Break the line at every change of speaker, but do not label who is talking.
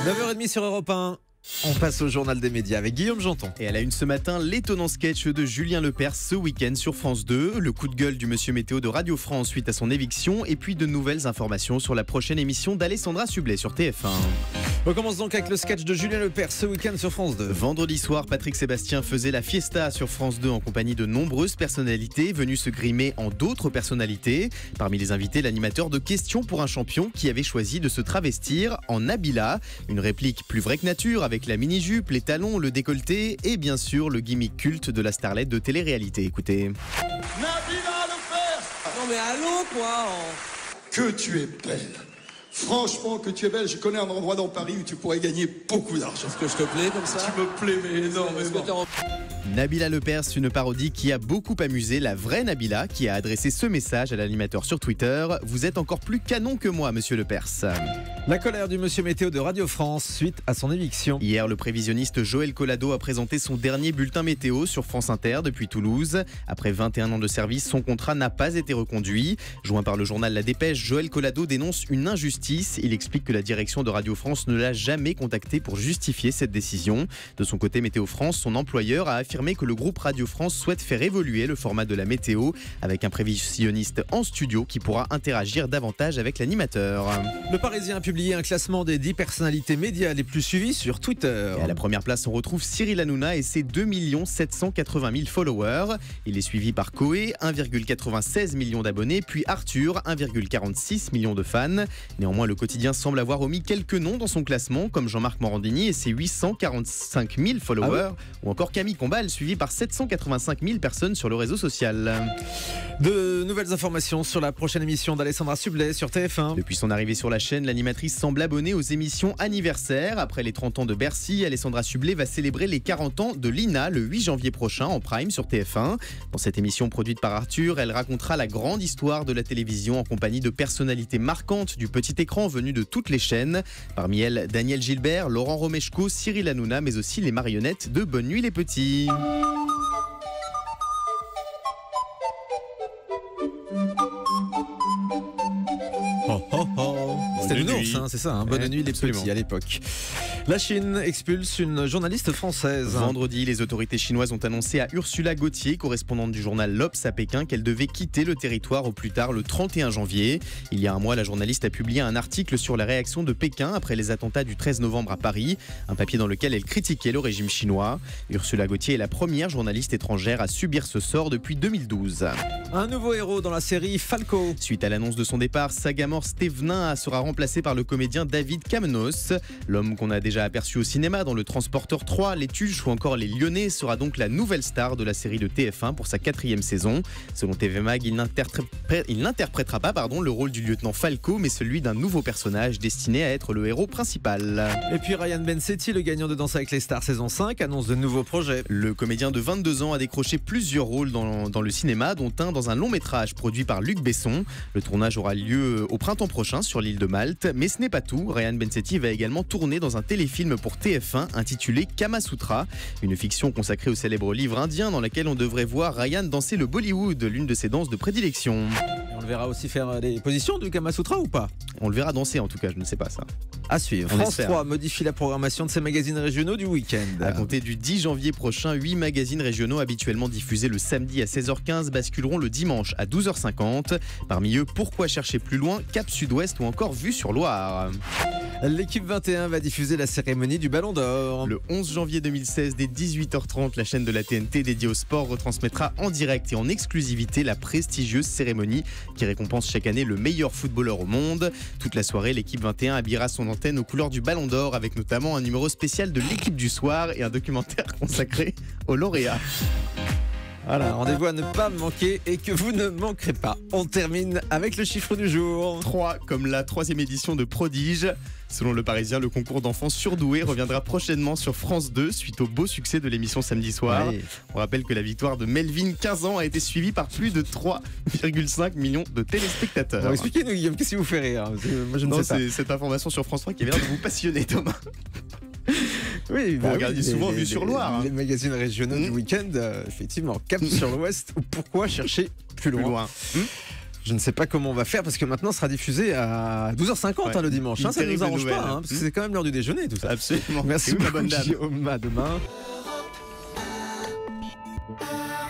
9h30 sur Europe 1. On passe au journal des médias avec Guillaume Janton.
Et à la une ce matin, l'étonnant sketch de Julien Lepers ce week-end sur France 2, le coup de gueule du monsieur météo de Radio France suite à son éviction et puis de nouvelles informations sur la prochaine émission d'Alessandra Sublet sur TF1.
On commence donc avec le sketch de Julien Lepers ce week-end sur France 2.
Vendredi soir, Patrick Sébastien faisait la fiesta sur France 2 en compagnie de nombreuses personnalités venues se grimer en d'autres personnalités. Parmi les invités, l'animateur de Questions pour un champion qui avait choisi de se travestir en Nabila. Une réplique plus vraie que nature avec la mini-jupe, les talons, le décolleté et bien sûr le gimmick culte de la starlette de télé-réalité. Écoutez.
Nabila Lepers.
Non mais allô quoi.
Que tu es belle. Franchement, que tu es belle. Je connais un endroit dans Paris où tu pourrais gagner beaucoup d'argent.
Est-ce que je te plais comme ça?
Tu me plais, mais non, mais bon.
Nabila Lepers, une parodie qui a beaucoup amusé la vraie Nabila, qui a adressé ce message à l'animateur sur Twitter. Vous êtes encore plus canon que moi, monsieur Lepers.
La colère du monsieur météo de Radio France suite à son éviction.
Hier, le prévisionniste Joël Collado a présenté son dernier bulletin météo sur France Inter depuis Toulouse. Après 21 ans de service, son contrat n'a pas été reconduit. Joint par le journal La Dépêche, Joël Collado dénonce une injustice. Il explique que la direction de Radio France ne l'a jamais contacté pour justifier cette décision. De son côté, Météo France, son employeur, a affirmé que le groupe Radio France souhaite faire évoluer le format de la météo avec un prévisionniste en studio qui pourra interagir davantage avec l'animateur.
Le Parisien a publié un classement des 10 personnalités médias les plus suivies sur Twitter.
Et à la première place, on retrouve Cyril Hanouna et ses 2 780 000 followers. Il est suivi par Koé, 1,96 million d'abonnés, puis Arthur, 1,46 million de fans. Néanmoins, le quotidien semble avoir omis quelques noms dans son classement, comme Jean-Marc Morandini et ses 845 000 followers, ou encore Camille Combal, suivi par 785 000 personnes sur le réseau social.
De nouvelles informations sur la prochaine émission d'Alessandra Sublet sur TF1.
Depuis son arrivée sur la chaîne, l'animatrice semble abonnée aux émissions anniversaires. Après les 30 ans de Bercy, Alessandra Sublet va célébrer les 40 ans de Lina le 8 janvier prochain en prime sur TF1. Dans cette émission produite par Arthur, elle racontera la grande histoire de la télévision en compagnie de personnalités marquantes du petit écran venues de toutes les chaînes. Parmi elles, Daniel Gilbert, Laurent Romeshko, Cyril Hanouna, mais aussi les marionnettes de Bonne Nuit les Petits.
C'était le Nours, c'est ça, Bonne nuit les petits à l'époque. La Chine expulse une journaliste française.
Vendredi, les autorités chinoises ont annoncé à Ursula Gauthier, correspondante du journal L'Obs à Pékin, qu'elle devait quitter le territoire au plus tard le 31 janvier. Il y a un mois, la journaliste a publié un article sur la réaction de Pékin après les attentats du 13 novembre à Paris, un papier dans lequel elle critiquait le régime chinois. Ursula Gauthier est la première journaliste étrangère à subir ce sort depuis 2012.
Un nouveau héros dans la série Falco.
Suite à l'annonce de son départ, Sagamore Stevenin sera remplacé par le comédien David Kamnos. L'homme qu'on a déjà aperçu au cinéma dans Le Transporteur 3, Les Tuches ou encore Les Lyonnais sera donc la nouvelle star de la série de TF1 pour sa 4e saison. Selon TV Mag, il n'interprétera pas le rôle du lieutenant Falco, mais celui d'un nouveau personnage destiné à être le héros principal.
Et puis Ryan Bensetti, le gagnant de Danse avec les stars saison 5, annonce de nouveaux projets.
Le comédien de 22 ans a décroché plusieurs rôles dans le cinéma, dont un dans un long métrage produit par Luc Besson. Le tournage aura lieu au printemps prochain sur l'île de Malte. Mais ce n'est pas tout, Ryan Bensetti va également tourner dans un téléfilm pour TF1 intitulé Kama Sutra, une fiction consacrée au célèbre livre indien dans laquelle on devrait voir Ryan danser le Bollywood, l'une de ses danses de prédilection.
On le verra aussi faire des positions du Kama Sutra ou pas?
On le verra danser en tout cas, je ne sais pas ça.
À suivre. France 3 modifie la programmation de ses magazines régionaux du week-end.
À compter du 10 janvier prochain, 8 magazines régionaux habituellement diffusés le samedi à 16h15 basculeront le dimanche à 12h50. Parmi eux, Pourquoi chercher plus loin, Cap Sud-Ouest ou encore Vue sur Loire.
L'équipe 21 va diffuser la cérémonie du Ballon d'Or.
Le 11 janvier 2016, dès 18h30, la chaîne de la TNT dédiée au sport retransmettra en direct et en exclusivité la prestigieuse cérémonie qui récompense chaque année le meilleur footballeur au monde. Toute la soirée, l'équipe 21 habillera son antenne aux couleurs du Ballon d'Or avec notamment un numéro spécial de l'équipe du soir et un documentaire consacré aux lauréats.
Voilà, rendez-vous à ne pas manquer et que vous ne manquerez pas. On termine avec le chiffre du jour.
3, comme la 3e édition de Prodige. Selon Le Parisien, le concours d'enfants surdoués reviendra prochainement sur France 2 suite au beau succès de l'émission samedi soir.
Ouais.
On rappelle que la victoire de Melvin, 15 ans, a été suivie par plus de 3,5 millions de téléspectateurs.
Alors, expliquez-nous, Guillaume, qu'est-ce qui vous fait rire? Moi, je ne sais pas.
C'est cette information sur France 3 qui avait l'air de vous passionner, Thomas.
Oui,
vous regardez souvent Vue sur Loire.
Les magazines régionaux du week-end, effectivement, Cap sur l'Ouest ou Pourquoi chercher plus loin. Je ne sais pas comment on va faire parce que maintenant ce sera diffusé à 12h50 le dimanche.
Une
Ça ne nous
terrible
arrange
nouvelle.
pas parce que c'est quand même l'heure du déjeuner tout ça.
Absolument.
Merci
Et où, la
beaucoup
bonne dame
Guillaume, à demain.